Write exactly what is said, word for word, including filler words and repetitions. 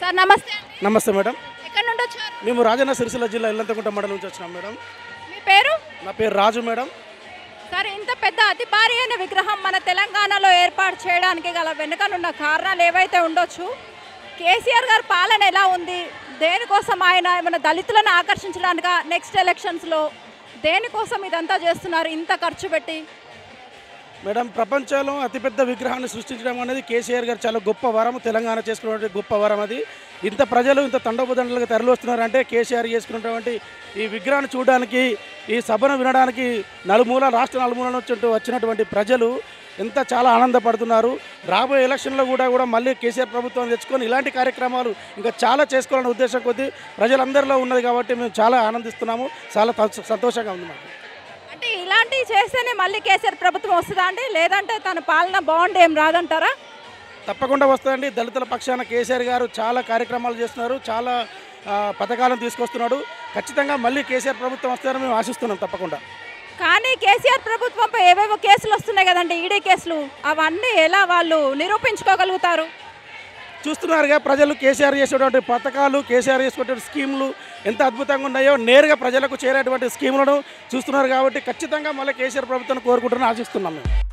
Sir నమస్తే అండి. నమస్తే మేడం. ఎక్కడి నుండి వచ్చారు? మేము రాజన్న సిరిసిల్ల జిల్లా ఇల్లంతకుంట మండలం నుంచి వచ్చినాం మేడం. మీ పేరు? నా పేరు రాజు మేడం. సార్, ఇంత పెద్ద అతి భారీ అయిన విగ్రహం మన తెలంగాణలో ఏర్పాటు చేయడానికి గల వెనుకనున్న కారణాలు ఏవైతే ఉండొచ్చు? కేసీఆర్ గారి పాలన ఎలా ఉంది? దేనికోసం ఆయన ఏమైనా దళితులను ఆకర్షించడానిక నెక్స్ట్ ఎలక్షన్స్లో దేనికోసం ఇదంతా చేస్తున్నారు ఇంత ఖర్చు పెట్టి? మేడం, ప్రపంచంలో అతిపెద్ద విగ్రహాన్ని సృష్టించడం అనేది కేసీఆర్ గారు చాలా గొప్ప వరం. తెలంగాణ చేసుకున్నటువంటి గొప్ప వరం అది. ఇంత ప్రజలు ఇంత తండోపదండలుగా తరలి వస్తున్నారంటే కేసీఆర్ చేసుకున్నటువంటి ఈ విగ్రహాన్ని చూడడానికి, ఈ సభను వినడానికి నలుమూల రాష్ట్ర నలుమూల నుంచి వచ్చినటువంటి ప్రజలు ఎంత చాలా ఆనందపడుతున్నారు. రాబోయే ఎలక్షన్లో కూడా కూడా మళ్ళీ కేసీఆర్ ప్రభుత్వం తెచ్చుకొని ఇలాంటి కార్యక్రమాలు ఇంకా చాలా చేసుకోవాలనే ఉద్దేశం కొద్దీ ప్రజలందరిలో ఉన్నది కాబట్టి మేము చాలా ఆనందిస్తున్నాము. చాలా సంతోషంగా ఉంది మాకు. అంటే ఇలాంటివి చేస్తేనే మళ్ళీ కేసీఆర్ ప్రభుత్వం వస్తుందా అండి, లేదంటే తన పాలన బాగుండి ఏం రాదంటారా? తప్పకుండా వస్తుందండి. దళితుల పక్షాన కేసీఆర్ గారు చాలా కార్యక్రమాలు చేస్తున్నారు, చాలా పథకాలను తీసుకొస్తున్నాడు. ఖచ్చితంగా మళ్ళీ కేసీఆర్ ప్రభుత్వం వస్తారని మేము ఆశిస్తున్నాం తప్పకుండా. కానీ కేసీఆర్ ప్రభుత్వంపై ఏవేవో కేసులు వస్తున్నాయి కదండి, ఈడీ కేసులు, అవన్నీ ఎలా వాళ్ళు నిరూపించుకోగలుగుతారు? చూస్తున్నారుగా ప్రజలు కేసీఆర్ చేసేటువంటి పథకాలు, కేసీఆర్ చేసేటువంటి స్కీములు ఎంత అద్భుతంగా ఉన్నాయో. నేరుగా ప్రజలకు చేరేటువంటి స్కీములను చూస్తున్నారు కాబట్టి ఖచ్చితంగా మళ్ళీ కేసీఆర్ ప్రభుత్వాన్ని కోరుకుంటారని ఆశిస్తున్నాం మేము.